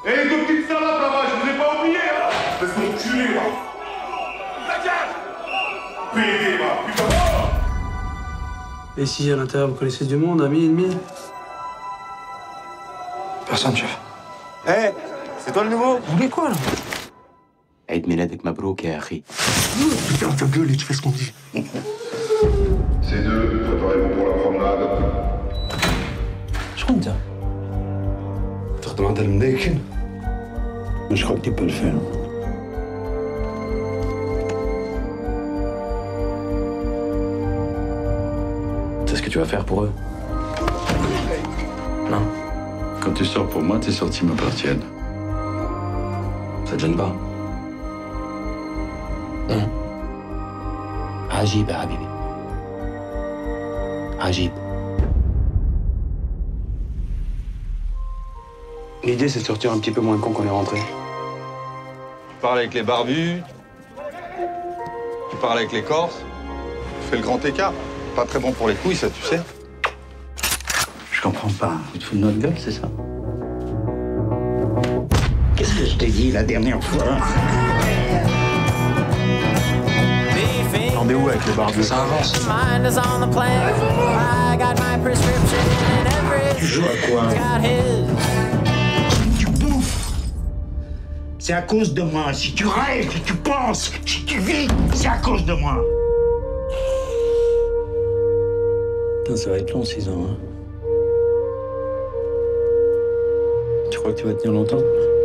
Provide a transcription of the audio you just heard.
Eh, deux petites salopes là-bas, je vous ai pas oublié, hein. Laisse m'enculer, là. PD, va, putain. Et si à l'intérieur vous connaissez du monde, amis, ennemis? Personne, chef. Eh, c'est toi le nouveau? Vous voulez quoi, là? عيد ميلادك مبروك يا أخي. Putain, ta gueule et tu fais ce qu'on dit. Ces deux, préparez-vous pour la promenade. شكون انت؟ تخدم عند الملايكين. Je crois que tu peux le faire. C'est ce que tu vas faire pour eux? Non. Quand tu sors pour moi, tes sorties m'appartiennent. Ça te gêne pas? Non. عجيب يا حبيبي. عجيب. L'idée, c'est de sortir un petit peu moins con qu'on est rentré. Tu parles avec les barbus, tu parles avec les corses, tu fais le grand écart. Pas très bon pour les couilles, ça, tu sais. Je comprends pas. Tu te fous de notre gueule, c'est ça? Qu'est-ce que je t'ai dit la dernière fois? Rendez-vous avec les barbus. Ça avance. Tu joues à quoi? Tu bouffes. C'est à cause de moi. Si tu rêves, si tu penses, si tu vis, c'est à cause de moi. Putain, ça va être long, 6 ans, hein. Tu crois que tu vas tenir longtemps?